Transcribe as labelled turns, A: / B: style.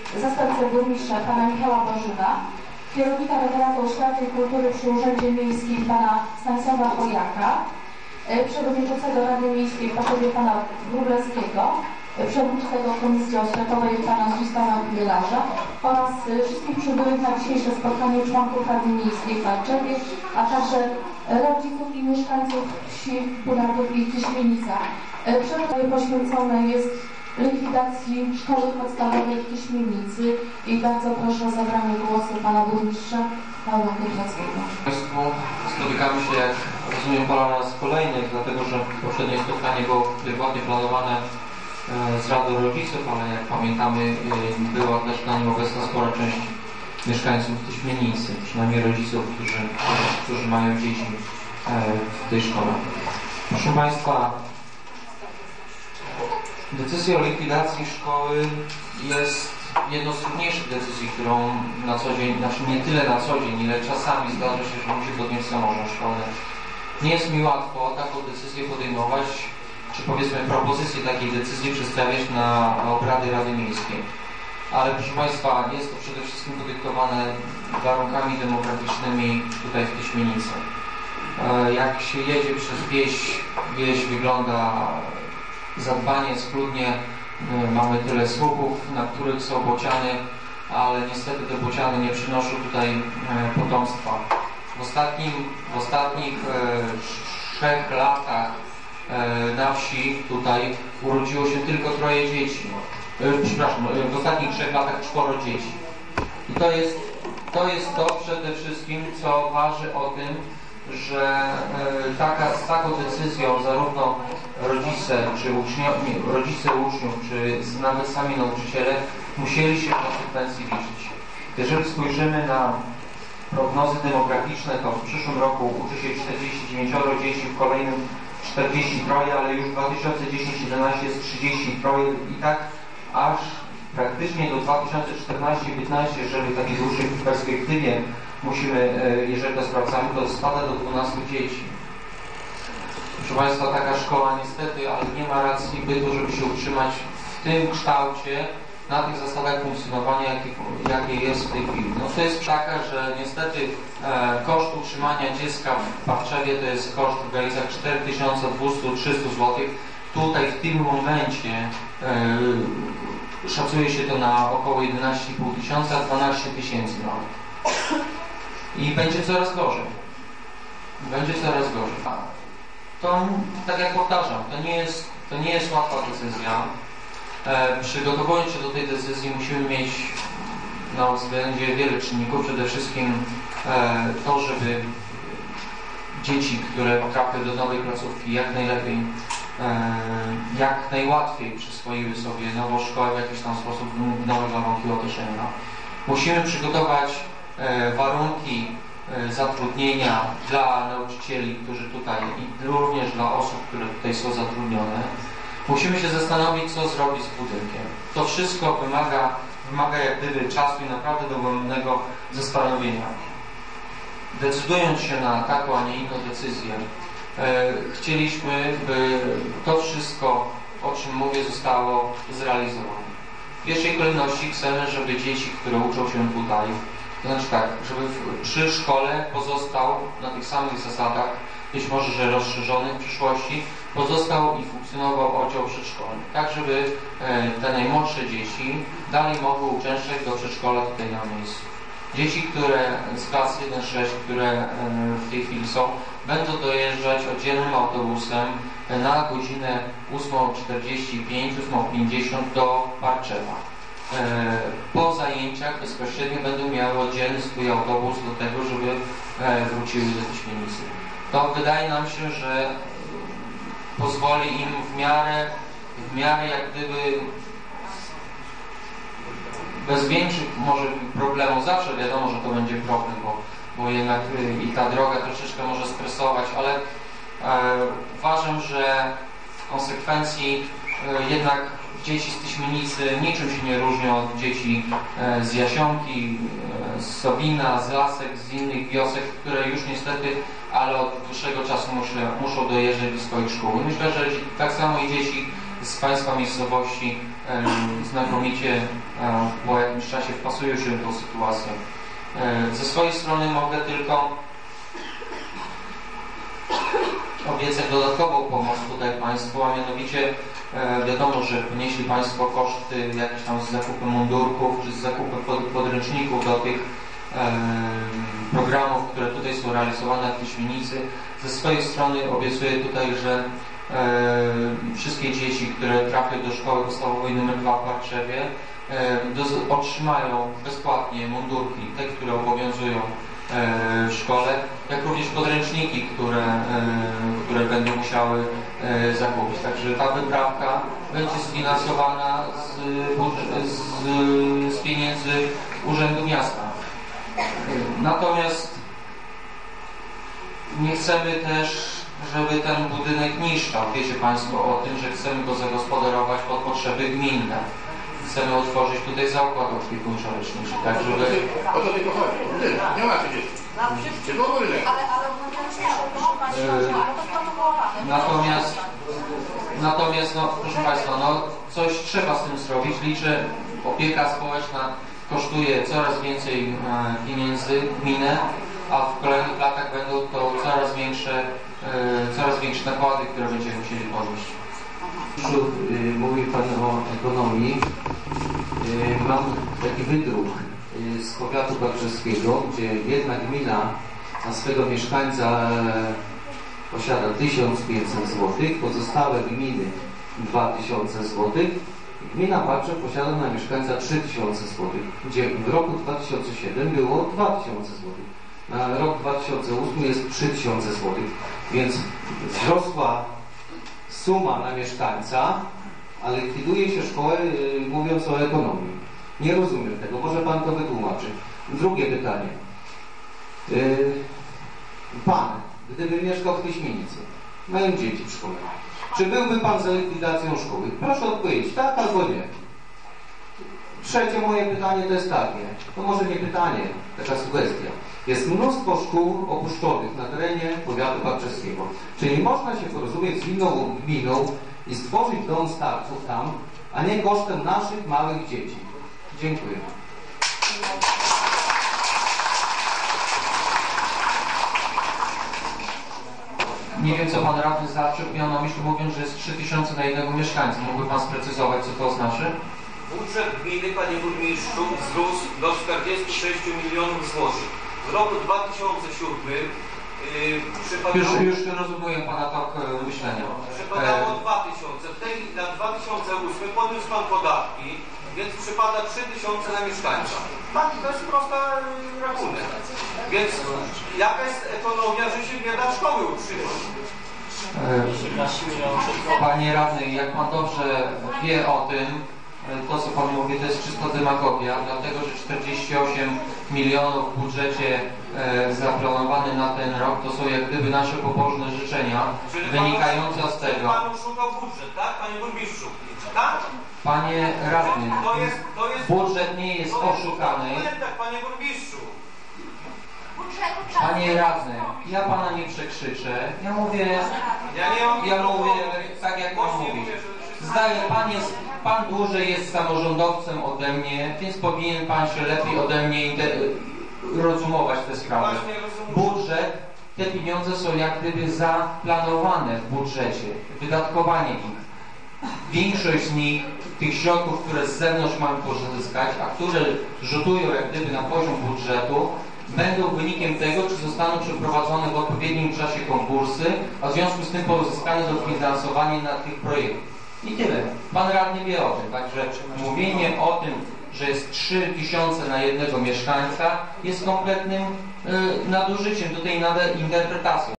A: zastępcę burmistrza pana Michała Bożyna, kierownika referatu oświaty i kultury przy Urzędzie Miejskim pana Stanisława Chojaka, przewodniczącego Rady Miejskiej w Paszowie pana Wróblewskiego, przewodniczącego Komisji Oświatowej pana Zdzisława Bielarza oraz wszystkich przybyłych na dzisiejsze spotkanie członków Rady Miejskiej w Barczewie, a także rodziców i mieszkańców wsi Pularów i Tyśmienica. Przewodniczące poświęcone jest likwidacji szkoły podstawowej w Tyśmienicy i bardzo proszę o zabranie głosu pana burmistrza Pawła Kwiatkowskiego.
B: Państwu, spotykamy się, jak rozumiem, po raz kolejny, dlatego że poprzednie spotkanie było pierwotnie planowane z Radą Rodziców, ale jak pamiętamy, była też na nim obecna spora część mieszkańców Tyśmienicy, przynajmniej rodziców, którzy mają dzieci w tej szkole. Proszę Państwa, decyzja o likwidacji szkoły jest jedną z trudniejszych decyzji, którą na co dzień, znaczy nie tyle na co dzień, ile czasami zdarza się, że musi podjąć samorząd szkolny. Nie jest mi łatwo taką decyzję podejmować, czy powiedzmy propozycję takiej decyzji przedstawiać na obrady Rady Miejskiej. Ale proszę Państwa, jest to przede wszystkim podyktowane warunkami demograficznymi tutaj w Tyśmienicy. Jak się jedzie przez wieś wygląda zadbanie, schludnie, mamy tyle słupów, na których są bociany, ale niestety te bociany nie przynoszą tutaj potomstwa. W ostatnich 3 latach na wsi tutaj urodziło się tylko 3 dzieci. Przepraszam, w ostatnich 3 latach 4 dzieci. I to jest to przede wszystkim, co waży o tym, że z taką decyzją zarówno rodzice uczniów, czy nawet sami nauczyciele musieli się w konsekwencji liczyć. Jeżeli spojrzymy na prognozy demograficzne, to w przyszłym roku uczy się 49 dzieci, w kolejnym 43, ale już w 2010-2011 jest 33 i tak aż praktycznie do 2014-2015, jeżeli w takiej dłuższej perspektywie musimy, jeżeli to sprawdzamy, to spada do 12 dzieci. Proszę Państwa, taka szkoła niestety, ale nie ma racji bytu, żeby się utrzymać w tym kształcie, na tych zasadach funkcjonowania, jakie jest w tej chwili. No to jest taka, że niestety koszt utrzymania dziecka w Barczewie to jest koszt w granicach 4200-300 zł. Tutaj w tym momencie szacuje się to na około 11,5 tysiąca, 12 tysięcy nawet. I będzie coraz gorzej. Będzie coraz gorzej. To, tak jak powtarzam, to nie jest łatwa decyzja. Przygotowując się do tej decyzji musimy mieć na względzie wiele czynników. Przede wszystkim to, żeby dzieci, które trafią do nowej placówki, jak najlepiej, jak najłatwiej przyswoiły sobie nową szkołę w jakiś tam sposób, nowe warunki otoczenia. Musimy przygotować warunki zatrudnienia dla nauczycieli, którzy tutaj i również dla osób, które tutaj są zatrudnione. Musimy się zastanowić, co zrobić z budynkiem. To wszystko wymaga jak gdyby czasu i naprawdę dogłębnego zastanowienia. Decydując się na taką, a nie inną decyzję, chcieliśmy, by to wszystko, o czym mówię, zostało zrealizowane. W pierwszej kolejności chcemy, żeby dzieci, które uczą się tutaj, to znaczy tak, żeby przy szkole pozostał na tych samych zasadach, być może, że rozszerzonych w przyszłości, pozostał i funkcjonował oddział przedszkolny. Tak, żeby te najmłodsze dzieci dalej mogły uczęszczać do przedszkola tutaj na miejscu. Dzieci, które z klas 1-6, które w tej chwili są, będą dojeżdżać oddzielnym autobusem na godzinę 8:45, 8:50 do Barczewa. Po zajęciach bezpośrednio będą miały oddzielny swój autobus do tego, żeby wróciły do Tyśmienicy. To wydaje nam się, że pozwoli im w miarę jak gdyby bez większych może problemów, zawsze wiadomo, że to będzie problem, bo jednak i ta droga troszeczkę może stresować, ale uważam, że w konsekwencji jednak dzieci z Tyśmienicy niczym się nie różnią od dzieci z Jasionki, z Sobina, z Lasek, z innych wiosek, które już niestety, ale od dłuższego czasu muszą dojeżdżać do swoich szkół. Myślę, że tak samo i dzieci z Państwa miejscowości znakomicie po jakimś czasie wpasują się w tą sytuację. Ze swojej strony mogę tylko obiecać dodatkową pomoc tutaj Państwu, a mianowicie wiadomo, że ponieśli Państwo koszty jakieś tam z zakupem mundurków czy z zakupem podręczników do tych programów, które tutaj są realizowane w Tyśmienicy. Ze swojej strony obiecuję tutaj, że wszystkie dzieci, które trafią do szkoły podstawowej nr 2 w Parczewie, otrzymają bezpłatnie mundurki, te, które obowiązują w szkole, jak również podręczniki, które będą musiały zakupić. Także ta wyprawka będzie sfinansowana z pieniędzy Urzędu Miasta. Natomiast nie chcemy też, żeby ten budynek niszczał. Wiecie Państwo o tym, że chcemy go zagospodarować pod potrzeby gminne. Chcemy otworzyć tutaj zakład opiekuńczo-leczniczy, tak żeby...
C: O to tylko chodzi, nie ma się dzieci. Tylko budynek.
B: Natomiast no, proszę Państwa, no, coś trzeba z tym zrobić. Liczę, opieka społeczna kosztuje coraz więcej pieniędzy gminę, a w kolejnych latach będą to coraz większe nakłady, które będziemy musieli ponieść.
D: Mówił Pan o ekonomii. Mam taki wydruk z powiatu parczewskiego, gdzie jedna gmina na swego mieszkańca posiada 1500 zł, pozostałe gminy 2000 zł. Gmina Parczew posiada na mieszkańca 3000 zł, gdzie w roku 2007 było 2000 zł. Na rok 2008 jest 3000 zł, więc wzrosła suma na mieszkańca, a likwiduje się szkołę, mówiąc o ekonomii. Nie rozumiem tego, może Pan to wytłumaczy. Drugie pytanie. Pan, gdyby mieszkał w Tyśmienicy, mają dzieci w szkole, czy byłby Pan za likwidacją szkoły? Proszę odpowiedzieć, tak albo nie. Trzecie moje pytanie to jest takie, to może nie pytanie, taka sugestia. Jest mnóstwo szkół opuszczonych na terenie powiatu parczewskiego. Czy nie można się porozumieć z inną gminą i stworzyć dom starców tam, a nie kosztem naszych małych dzieci? Dziękuję.
B: Nie wiem, co Pan radny Zarczyk miał na myśli, mówiąc, że jest 3000 na jednego mieszkańca. Mógłby Pan sprecyzować, co to znaczy?
E: Budżet gminy, Panie Burmistrzu, wzrósł do 46 milionów złotych. W roku 2007 przypadało...
B: Już rozumiem Pana tok myślenia.
E: Przypadało 2000. W tej na 2008 podniósł Pan podatki, więc przypada 3000 na mieszkańca. Tak, to jest prosty rachunek. Więc jaka jest ekonomia, że się nie da szkoły utrzymać?
B: Panie radny, jak Pan dobrze wie o tym, to co Pan mówi, to jest czysta demagogia, dlatego że 48 milionów w budżecie zaplanowane na ten rok to są jak gdyby nasze pobożne życzenia wynikające z tego.
E: Pan oszukał budżet, tak, Panie Burmistrzu? Tak?
B: Panie radny,
E: To jest
B: budżet nie jest oszukany.
E: Panie Burmistrzu.
B: Panie radny, ja Pana nie przekrzyczę. Ja mówię tak jak Pan mówi. Zdaje Pan dłużej jest samorządowcem ode mnie, więc powinien Pan się lepiej ode mnie rozumować te sprawy. Budżet, te pieniądze są jak gdyby zaplanowane w budżecie, wydatkowanie ich. Większość z nich, tych środków, które z zewnątrz mamy pozyskać, a które rzutują jak gdyby na poziom budżetu, będą wynikiem tego, czy zostaną przeprowadzone w odpowiednim czasie konkursy, a w związku z tym pozyskane dofinansowanie na tych projektów. I tyle. Pan radny wie o tym, także mówienie o tym, że jest 3000 na jednego mieszkańca jest kompletnym nadużyciem, tutaj interpretacją.